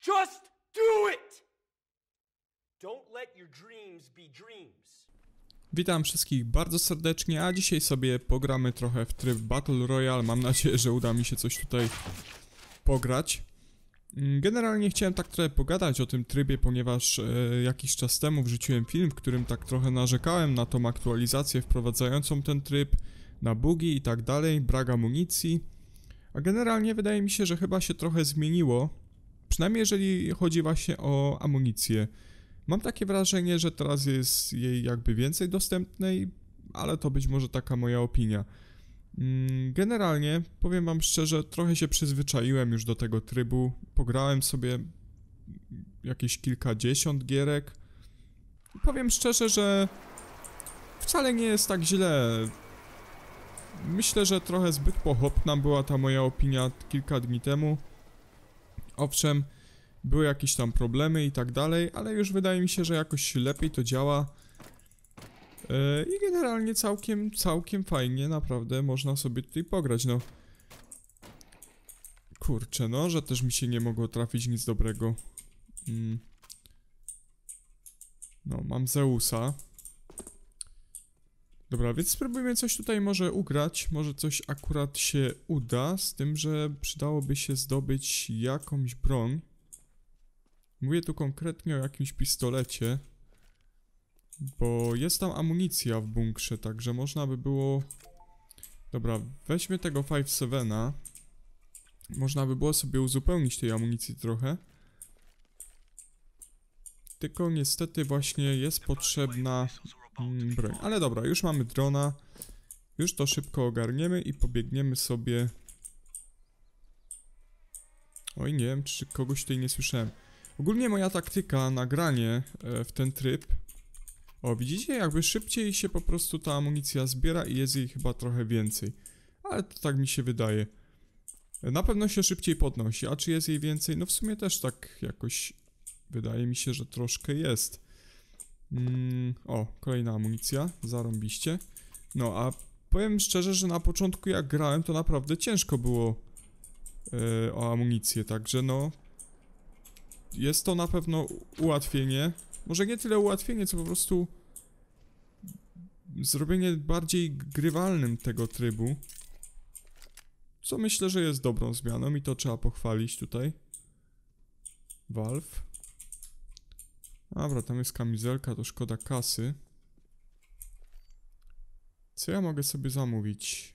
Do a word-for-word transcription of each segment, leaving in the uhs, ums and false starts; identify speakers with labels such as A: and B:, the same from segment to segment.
A: Just do it! Don't let your dreams be dreams.
B: Witam wszystkich bardzo serdecznie, a dzisiaj sobie pogramy trochę w tryb Battle Royale. Mam nadzieję, że uda mi się coś tutaj pograć. Generalnie chciałem tak trochę pogadać o tym trybie, ponieważ e, jakiś czas temu wrzuciłem film, w którym tak trochę narzekałem na tą aktualizację wprowadzającą ten tryb, na bugi i tak dalej, brak amunicji. A generalnie wydaje mi się, że chyba się trochę zmieniło, przynajmniej jeżeli chodzi właśnie o amunicję. Mam takie wrażenie, że teraz jest jej jakby więcej dostępnej, ale to być może taka moja opinia. Generalnie, powiem wam szczerze, trochę się przyzwyczaiłem już do tego trybu. Pograłem sobie jakieś kilkadziesiąt gierek. I powiem szczerze, że wcale nie jest tak źle. Myślę, że trochę zbyt pochopna była ta moja opinia kilka dni temu. Owszem, były jakieś tam problemy i tak dalej, ale już wydaje mi się, że jakoś lepiej to działa. Yy, I generalnie całkiem, całkiem fajnie, naprawdę można sobie tutaj pograć, no. Kurczę, no, że też mi się nie mogło trafić nic dobrego. Mm. No, mam Zeusa. Dobra, więc spróbujmy coś tutaj może ugrać, może coś akurat się uda, z tym, że przydałoby się zdobyć jakąś broń. Mówię tu konkretnie o jakimś pistolecie, bo jest tam amunicja w bunkrze, także można by było... Dobra, weźmy tego pięć siedem. Można by było sobie uzupełnić tej amunicji trochę. Tylko niestety właśnie jest potrzebna mm, broń. Ale dobra, już mamy drona. Już to szybko ogarniemy i pobiegniemy sobie... Oj, nie wiem, czy kogoś tutaj nie słyszałem. Ogólnie moja taktyka na granie e, w ten tryb... O, widzicie? Jakby szybciej się po prostu ta amunicja zbiera i jest jej chyba trochę więcej. Ale to tak mi się wydaje. Na pewno się szybciej podnosi, a czy jest jej więcej? No w sumie też tak jakoś... Wydaje mi się, że troszkę jest. Mm, o, kolejna amunicja, zarąbiście. No, a powiem szczerze, że na początku jak grałem, to naprawdę ciężko było e, o amunicję, także no... Jest to na pewno ułatwienie. Może nie tyle ułatwienie, co po prostu zrobienie bardziej grywalnym tego trybu. Co myślę, że jest dobrą zmianą i to trzeba pochwalić tutaj. Valve. Dobra, tam jest kamizelka, to szkoda kasy. Co ja mogę sobie zamówić?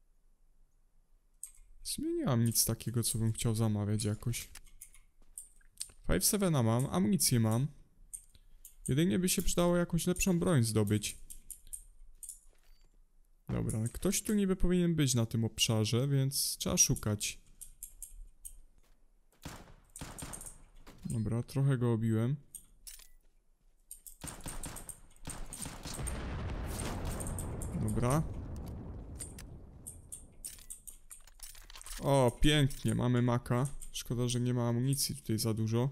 B: W sumie nie mam nic takiego, co bym chciał zamawiać jakoś. pięć siedem mam, amunicję mam. Jedynie by się przydało jakąś lepszą broń zdobyć. Dobra, ktoś tu niby powinien być na tym obszarze, więc trzeba szukać. Dobra, trochę go obiłem. Dobra. O, pięknie, mamy maka. Szkoda, że nie ma amunicji tutaj za dużo.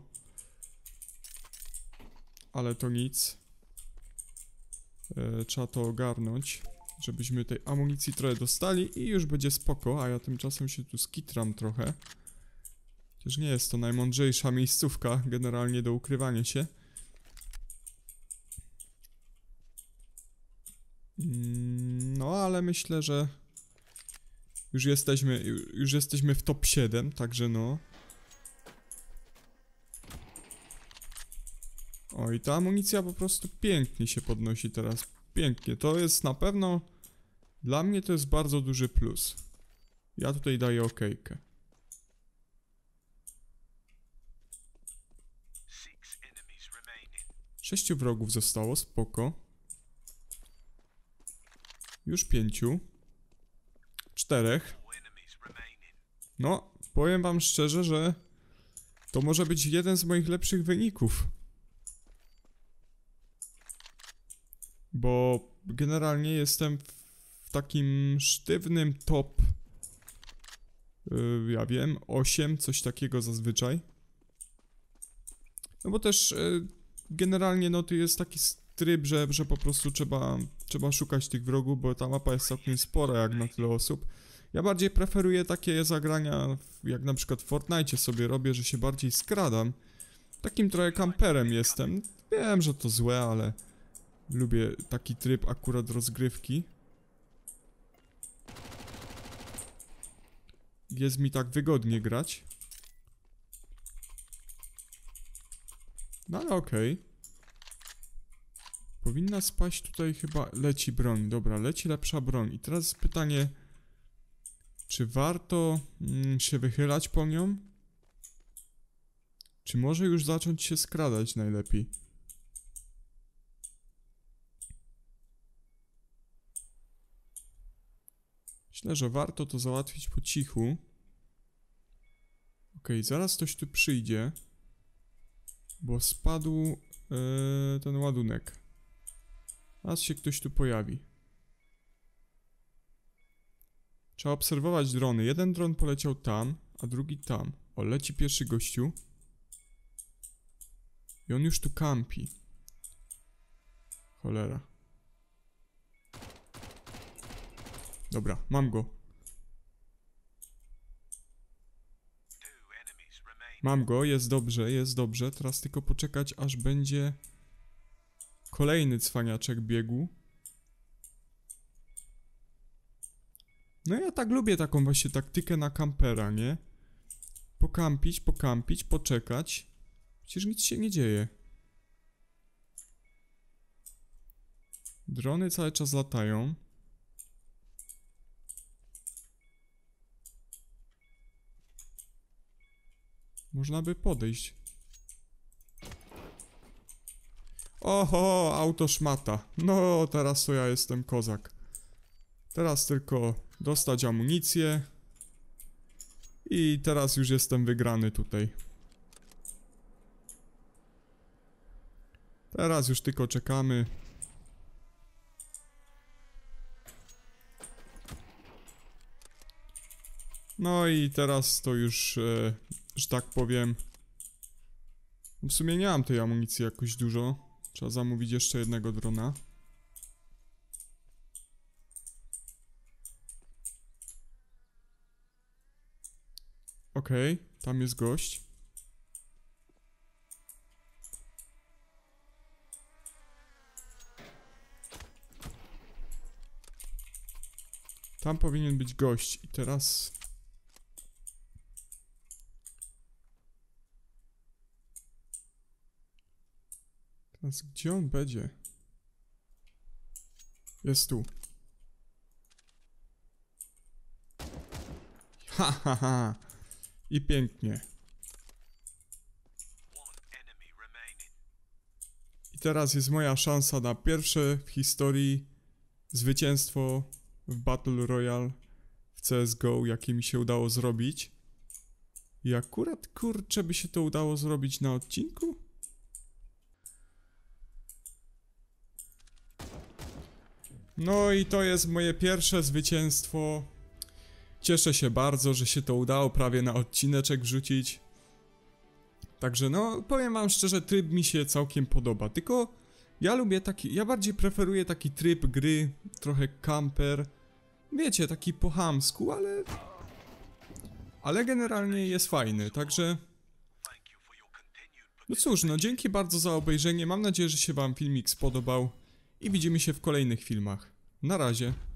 B: Ale to nic. E, trzeba to ogarnąć, żebyśmy tej amunicji trochę dostali i już będzie spoko, a ja tymczasem się tu skitram trochę. Chociaż nie jest to najmądrzejsza miejscówka generalnie do ukrywania się. Mm, no ale myślę, że już jesteśmy, już jesteśmy w top siedem, także no. O, i ta amunicja po prostu pięknie się podnosi teraz. Pięknie. To jest na pewno... Dla mnie to jest bardzo duży plus. Ja tutaj daję okejkę. Sześciu wrogów zostało, spoko. Już pięciu. Czterech. No, powiem wam szczerze, że... To może być jeden z moich lepszych wyników. Bo generalnie jestem w takim sztywnym top, yy, ja wiem, osiem, coś takiego zazwyczaj. No bo też yy, generalnie no to jest taki tryb, że, że po prostu trzeba, trzeba szukać tych wrogów, bo ta mapa jest całkiem spora jak na tyle osób. Ja bardziej preferuję takie zagrania, jak na przykład w Fortnite sobie robię, że się bardziej skradam. Takim trochę kamperem jestem. Wiem, że to złe, ale lubię taki tryb akurat rozgrywki. Jest mi tak wygodnie grać. No ale okej. Okay. Powinna spaść tutaj chyba... Leci broń. Dobra, leci lepsza broń. I teraz jest pytanie... Czy warto mm, się wychylać po nią? Czy może już zacząć się skradać najlepiej? Myślę, że warto to załatwić po cichu. Okej, zaraz ktoś tu przyjdzie. Bo spadł yy, ten ładunek. Zaraz się ktoś tu pojawi. Trzeba obserwować drony. Jeden dron poleciał tam, a drugi tam. O, leci pierwszy gościu. I on już tu kampi. Cholera. Dobra, mam go. Mam go, jest dobrze, jest dobrze. Teraz tylko poczekać, aż będzie kolejny cwaniaczek biegł. No ja tak lubię taką właśnie taktykę na kampera, nie? Pokampić, pokampić, poczekać. Przecież nic się nie dzieje. Drony cały czas latają. Można by podejść. Oho, auto szmata. No, teraz to ja jestem kozak. Teraz tylko dostać amunicję. I teraz już jestem wygrany tutaj. Teraz już tylko czekamy. No i teraz to już, e, że tak powiem... W sumie nie mam tej amunicji jakoś dużo. Trzeba zamówić jeszcze jednego drona. Okej, okay, tam jest gość. Tam powinien być gość i teraz... Teraz gdzie on będzie? Jest tu. Ha, ha, ha. I pięknie. I teraz jest moja szansa na pierwsze w historii zwycięstwo w Battle Royale w C S G O, jakie mi się udało zrobić. I akurat, kurczę, by się to udało zrobić na odcinku? No i to jest moje pierwsze zwycięstwo. Cieszę się bardzo, że się to udało prawie na odcineczek wrzucić. Także no, powiem wam szczerze, tryb mi się całkiem podoba. Tylko ja lubię taki, ja bardziej preferuję taki tryb gry, trochę camper. Wiecie, taki po chamsku, ale... Ale generalnie jest fajny, także... No cóż, no dzięki bardzo za obejrzenie. Mam nadzieję, że się wam filmik spodobał. I widzimy się w kolejnych filmach. Na razie.